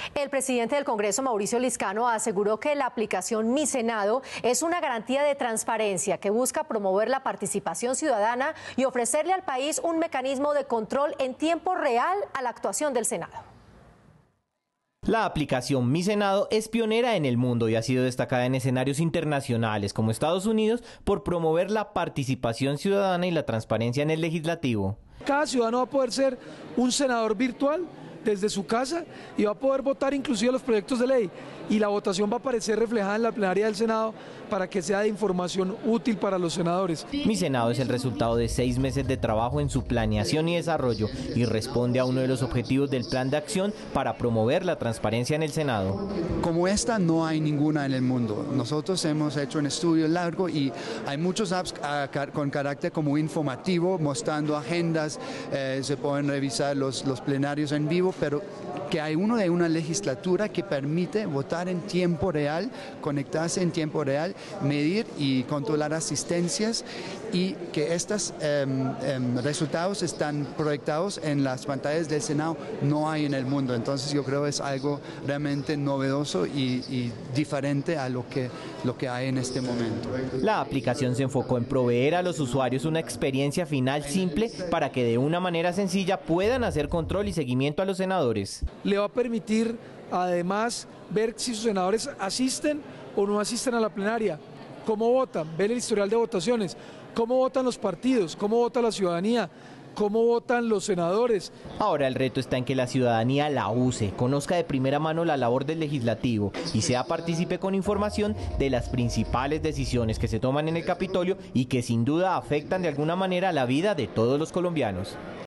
El presidente del Congreso, Mauricio Liscano, aseguró que la aplicación Mi Senado es una garantía de transparencia que busca promover la participación ciudadana y ofrecerle al país un mecanismo de control en tiempo real a la actuación del Senado. La aplicación Mi Senado es pionera en el mundo y ha sido destacada en escenarios internacionales como Estados Unidos por promover la participación ciudadana y la transparencia en el legislativo. Cada ciudadano va a poder ser un senador virtual desde su casa y va a poder votar inclusive los proyectos de ley, y la votación va a aparecer reflejada en la plenaria del Senado para que sea de información útil para los senadores. Mi Senado es el resultado de 6 meses de trabajo en su planeación y desarrollo y responde a uno de los objetivos del plan de acción para promover la transparencia en el Senado. Como esta no hay ninguna en el mundo. Nosotros hemos hecho un estudio largo y hay muchos apps con carácter como informativo, mostrando agendas, se pueden revisar los plenarios en vivo, pero que hay uno de una legislatura que permite votar en tiempo real, conectarse en tiempo real, medir y controlar asistencias, y que estos resultados están proyectados en las pantallas del Senado, no hay en el mundo. Entonces yo creo que es algo realmente novedoso y diferente a lo que hay en este momento. La aplicación se enfocó en proveer a los usuarios una experiencia final simple para que de una manera sencilla puedan hacer control y seguimiento a los senadores. Le va a permitir además ver si sus senadores asisten o no asisten a la plenaria, cómo votan, ver el historial de votaciones, cómo votan los partidos, cómo vota la ciudadanía, cómo votan los senadores. Ahora el reto está en que la ciudadanía la use, conozca de primera mano la labor del legislativo y sea partícipe con información de las principales decisiones que se toman en el Capitolio y que sin duda afectan de alguna manera la vida de todos los colombianos.